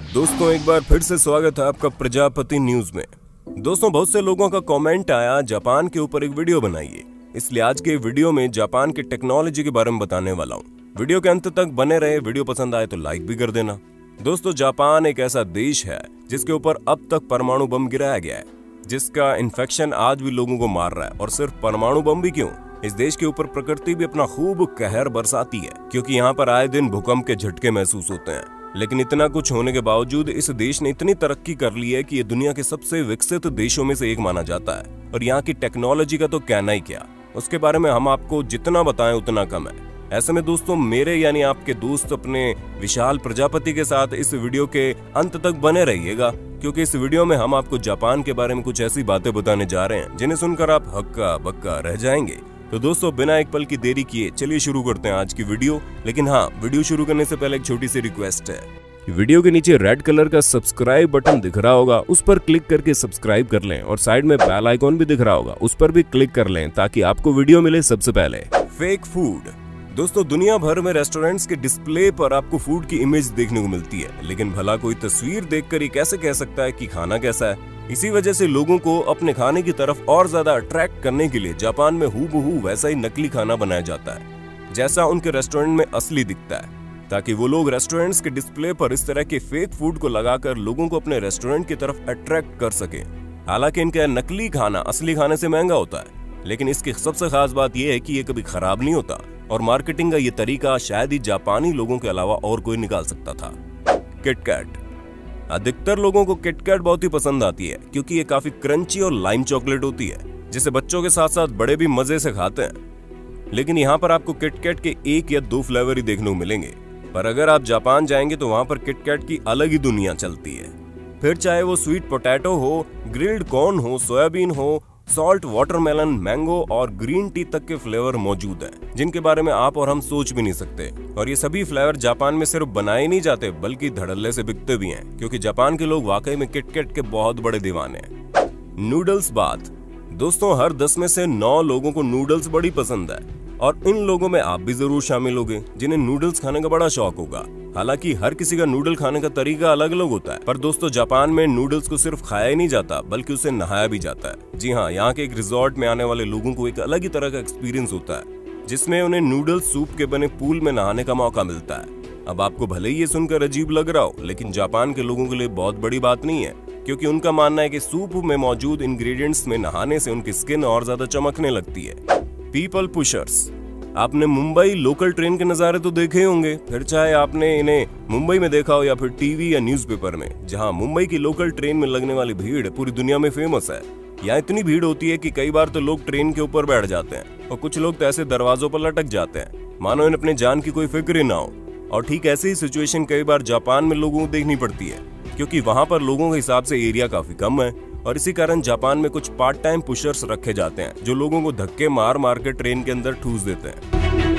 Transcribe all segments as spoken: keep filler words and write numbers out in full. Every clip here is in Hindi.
दोस्तों एक बार फिर से स्वागत है आपका प्रजापति न्यूज में। दोस्तों बहुत से लोगों का कमेंट आया जापान के ऊपर एक वीडियो बनाइए, इसलिए आज के वीडियो में जापान की टेक्नोलॉजी के बारे में बताने वाला हूँ। वीडियो के अंत तक बने रहे। वीडियो पसंद आए तो लाइक भी कर देना। दोस्तों जापान एक ऐसा देश है जिसके ऊपर अब तक परमाणु बम गिराया गया है, जिसका इन्फेक्शन आज भी लोगों को मार रहा है। और सिर्फ परमाणु बम भी क्यों, इस देश के ऊपर प्रकृति भी अपना खूब कहर बरसाती है, क्योंकि यहाँ पर आए दिन भूकंप के झटके महसूस होते हैं। लेकिन इतना कुछ होने के बावजूद इस देश ने इतनी तरक्की कर ली है कि ये दुनिया के सबसे विकसित देशों में से एक माना जाता है। और यहाँ की टेक्नोलॉजी का तो कहना ही क्या, उसके बारे में हम आपको जितना बताएं उतना कम है। ऐसे में दोस्तों मेरे यानी आपके दोस्त अपने विशाल प्रजापति के साथ इस वीडियो के अंत तक बने रहिएगा, क्योंकि इस वीडियो में हम आपको जापान के बारे में कुछ ऐसी बातें बताने जा रहे हैं जिन्हें सुनकर आप हक्का बक्का रह जाएंगे। तो दोस्तों बिना एक पल की देरी किए चलिए शुरू करते हैं आज की वीडियो। लेकिन हाँ, वीडियो शुरू करने से पहले एक छोटी सी रिक्वेस्ट है। वीडियो के नीचे रेड कलर का सब्सक्राइब बटन दिख रहा होगा, उस पर क्लिक करके सब्सक्राइब कर लें। और साइड में बेल आइकॉन भी दिख रहा होगा, उस पर भी क्लिक कर लें ताकि आपको वीडियो मिले सबसे पहले। Fake food. दोस्तों दुनिया भर में रेस्टोरेंट्स के डिस्प्ले पर आपको फूड की इमेज देखने को मिलती है, लेकिन भला कोई तस्वीर देखकर ही कैसे कह सकता है कि खाना कैसा है। इसी वजह से लोगों को अपने खाने की तरफ और ज्यादा अट्रैक्ट करने के लिए जापान में हूबहू वैसा ही नकली खाना बनाया जाता है जैसा उनके रेस्टोरेंट में असली दिखता है, ताकि वो लोग रेस्टोरेंट्स के डिस्प्ले पर इस तरह के फेक फूड को लगाकर लोगों को अपने रेस्टोरेंट की तरफ अट्रैक्ट कर सके। हालांकि इनका नकली खाना असली खाने से महंगा होता है, लेकिन इसकी सबसे खास बात यह है कि ये कभी खराब नहीं होता। और मार्केटिंग का ये तरीका शायद ही जापानी लोगों के अलावा और कोई निकाल सकता था। किटकैट। अधिकतर लोगों को किटकैट बहुत ही पसंद आती है, क्योंकि ये काफी क्रंची और लाइम चॉकलेट होती है, जिसे बच्चों के साथ साथ बड़े भी मजे से खाते हैं। लेकिन यहाँ पर आपको किटकैट के एक या दो फ्लेवर ही देखने को मिलेंगे, पर अगर आप जापान जाएंगे तो वहाँ पर किटकैट की अलग ही दुनिया चलती है। फिर चाहे वो स्वीट पोटैटो हो, ग्रिल्ड कॉर्न हो, सोयाबीन हो, सॉल्ट वाटरमेलन, मैंगो और ग्रीन टी तक के फ्लेवर मौजूद हैं, जिनके बारे में आप और हम सोच भी नहीं सकते। और ये सभी फ्लेवर जापान में सिर्फ बनाए नहीं जाते बल्कि धड़ल्ले से बिकते भी हैं, क्योंकि जापान के लोग वाकई में किटकैट के बहुत बड़े दीवाने हैं। नूडल्स बात। दोस्तों हर दस में से नौ लोगों को नूडल्स बड़ी पसंद है, और इन लोगों में आप भी जरूर शामिल होंगे जिन्हें नूडल्स खाने का बड़ा शौक होगा। हालांकि हर किसी का नूडल खाने का तरीका अलग अलग होता है, पर दोस्तों जापान में नूडल्स को सिर्फ खाया ही नहीं जाता बल्कि उसे नहाया भी जाता है। जी हाँ, यहाँ के एक रिजॉर्ट में आने वाले लोगों को एक अलग ही तरह का एक्सपीरियंस होता है, जिसमें उन्हें नूडल्स सूप के बने पूल में नहाने का मौका मिलता है। अब आपको भले ही ये सुनकर अजीब लग रहा हो, लेकिन जापान के लोगों के लिए बहुत बड़ी बात नहीं है, क्योंकि उनका मानना है कि सूप में मौजूद इंग्रेडिएंट्स में नहाने से उनकी स्किन और ज्यादा चमकने लगती है। People pushers. आपने मुंबई लोकल ट्रेन के नज़ारे तो देखे होंगे, फिर चाहे आपने इन्हें मुंबई में देखा हो या फिर टीवी या न्यूज़पेपर में, जहां मुंबई की लोकल ट्रेन में लगने वाली भीड़ पूरी दुनिया में फेमस है। यहाँ इतनी भीड़ होती है कि कई बार तो लोग ट्रेन के ऊपर बैठ जाते हैं, और कुछ लोग तो ऐसे दरवाजों पर लटक जाते हैं मानो इन्हें अपने जान की कोई फिक्र ही ना हो। और ठीक ऐसी ही सिचुएशन कई बार जापान में लोगों को देखनी पड़ती है, क्योंकि वहां पर लोगों के हिसाब से एरिया काफी कम है, और इसी कारण जापान में कुछ पार्ट टाइम पुशर्स रखे जाते हैं जो लोगों को धक्के मार मार के ट्रेन के अंदर ठूस देते हैं।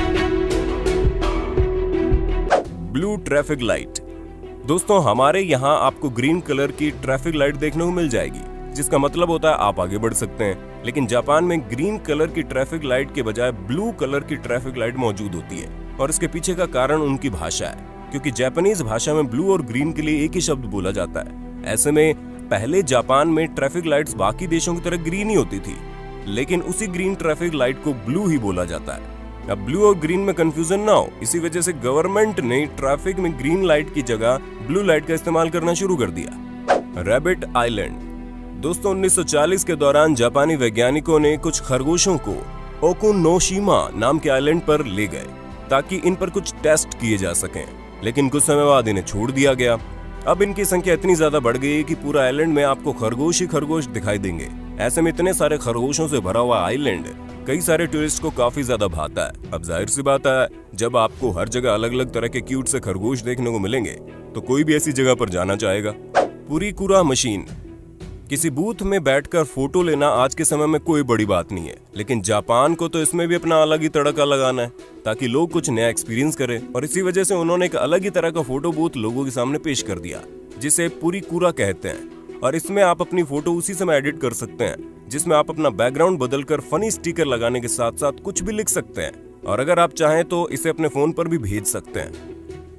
Blue traffic light. दोस्तों हमारे यहाँ आपको ग्रीन कलर की ट्रैफिक लाइट देखने को मिल जाएगी, जिसका मतलब होता है आप आगे बढ़ सकते हैं। लेकिन जापान में ग्रीन कलर की ट्रैफिक लाइट के बजाय ब्लू कलर की ट्रैफिक लाइट मौजूद होती है, और इसके पीछे का कारण उनकी भाषा है, क्योंकि जापानीज भाषा में ब्लू और ग्रीन के लिए एक ही शब्द बोला जाता है। ऐसे में पहले जापान में ट्रैफिक लाइट्स बाकी देशों की तरह ग्रीन ही होती थी, लेकिन उसी ग्रीन ट्रैफिक लाइट को ब्लू ही बोला जाता है। अब ब्लू और ग्रीन में कंफ्यूजन ना हो, इसी वजह से गवर्नमेंट ने ट्रैफिक में ग्रीन लाइट की जगह ब्लू लाइट का इस्तेमाल करना शुरू कर दिया। Rabbit island. दोस्तों उन्नीस सौ चालीस के दौरान जापानी वैज्ञानिकों ने कुछ खरगोशों को ओकुनोशिमा नाम के आइलैंड पर ले गए ताकि इन पर कुछ टेस्ट किए जा सकें, लेकिन कुछ समय बाद इन्हें छोड़ दिया गया। अब इनकी संख्या इतनी ज्यादा बढ़ गई है कि पूरा आइलैंड में आपको खरगोश ही खरगोश दिखाई देंगे। ऐसे में इतने सारे खरगोशों से भरा हुआ आइलैंड कई सारे टूरिस्ट को काफी ज्यादा भाता है। अब जाहिर सी बात है, जब आपको हर जगह अलग अलग तरह के क्यूट से खरगोश देखने को मिलेंगे तो कोई भी ऐसी जगह पर जाना चाहेगा। पूरी कूरा मशीन। किसी बूथ में बैठकर फोटो लेना आज के समय में कोई बड़ी बात नहीं है, लेकिन जापान को तो इसमें भी अपना अलग ही तड़का लगाना है ताकि लोग कुछ नया एक्सपीरियंस करें। और इसी वजह से उन्होंने एक अलग ही तरह का फोटो बूथ लोगों के सामने पेश कर दिया, जिसे पूरी कूरा कहते हैं। और इसमें आप अपनी फोटो उसी समय एडिट कर सकते हैं, जिसमें आप अपना बैकग्राउंड बदलकर फनी स्टिकर लगाने के साथ साथ कुछ भी लिख सकते हैं, और अगर आप चाहें तो इसे अपने फोन पर भी भेज सकते हैं।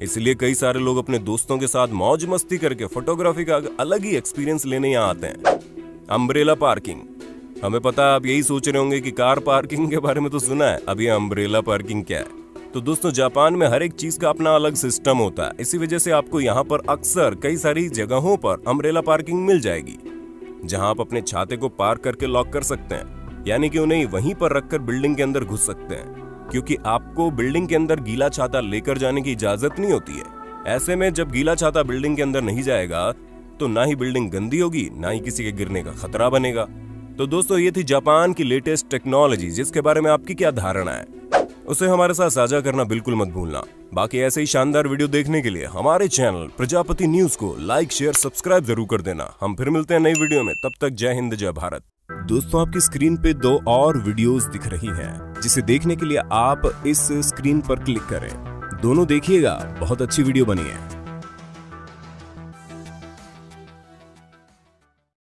इसलिए कई सारे लोग अपने दोस्तों के साथ मौज मस्ती करके फोटोग्राफी का अलग ही एक्सपीरियंस लेने यहाँ आते हैं। Umbrella parking. हमें पता है आप यही सोच रहे होंगे कि कार पार्किंग के बारे में तो सुना है, अब ये अम्ब्रेला पार्किंग क्या है। तो दोस्तों, जापान में हर एक चीज का अपना अलग सिस्टम होता है, इसी वजह से आपको यहाँ पर अक्सर कई सारी जगहों पर अम्ब्रेला पार्किंग मिल जाएगी, जहां आप अपने छाते को पार्क करके लॉक कर सकते हैं, यानी कि उन्हें वहीं पर रखकर बिल्डिंग के अंदर घुस सकते हैं, क्योंकि आपको बिल्डिंग के अंदर गीला छाता लेकर जाने की इजाजत नहीं होती है। ऐसे में जब गीला छाता बिल्डिंग के अंदर नहीं जाएगा तो ना ही बिल्डिंग गंदी होगी, ना ही किसी के गिरने का खतरा बनेगा। तो दोस्तों, ये थी जापान की लेटेस्ट टेक्नोलॉजी, जिसके बारे में आपकी क्या धारणा है उसे हमारे साथ साझा करना बिल्कुल मत भूलना। बाकी ऐसे ही शानदार वीडियो देखने के लिए हमारे चैनल प्रजापति न्यूज को लाइक शेयर सब्सक्राइब जरूर कर देना। हम फिर मिलते हैं नई वीडियो में, तब तक जय हिंद जय भारत। दोस्तों, आपकी स्क्रीन पे दो और वीडियोस दिख रही हैं, जिसे देखने के लिए आप इस स्क्रीन पर क्लिक करें। दोनों देखिएगा, बहुत अच्छी वीडियो बनी है।